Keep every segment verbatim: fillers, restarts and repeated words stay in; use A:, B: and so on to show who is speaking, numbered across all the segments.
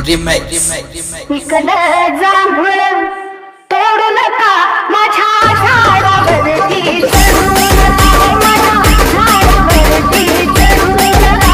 A: इकडं जांभूळ तोडू नका माझ्या झाडावरती चढू नका, माझ्या झाडावरती चढू नका.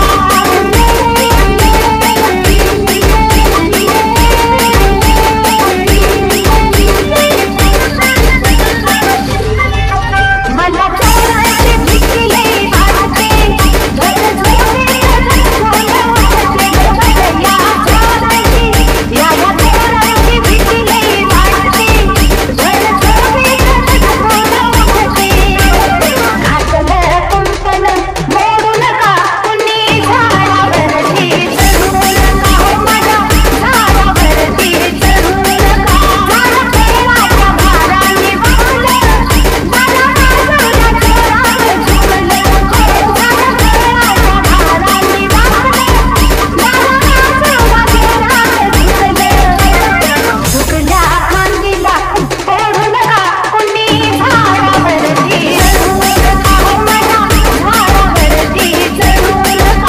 A: मला चोराची भीती लई वाटते, घर झोपे वाटते, या चोराची या या चोराची भीती लई वाटते, घर झोपे वाटते. घातलं कुंपण मोडू नका, कुणी झाडावरती चढू नका, हो माझ्या झाडावरती चढू नका. झाड पेराच्या भाराने वाहलं, मला बाजूला चोरानं झुकलं, हो झाड पेराच्या भाराने वाहलं, मला बाजूला चोरानं झुकलं. झुकल्या फांदीला ओढू नका, कुणी झाडावरती चढू नका, हो माझ्या झाडावरती चढू नका.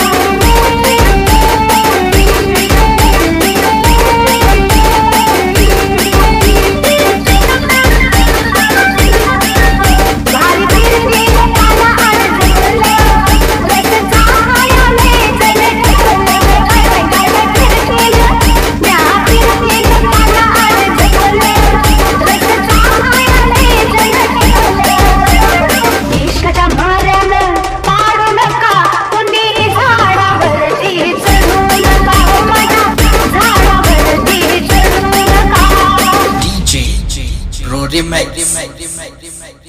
A: भारी फिरते त्याला अडकलं, रस्ता हायाने चलत गेलं, काय काय फिरतेलं, म्या फिरते त्याला अडकलं, रस्ता हायाने चलत गेलं. इश्काच्या माऱ्यानं पाडू नका, कुणी झाडावरती चढू नका, हो माझ्या झाडावरती चढू नका.
B: D J Rory Max.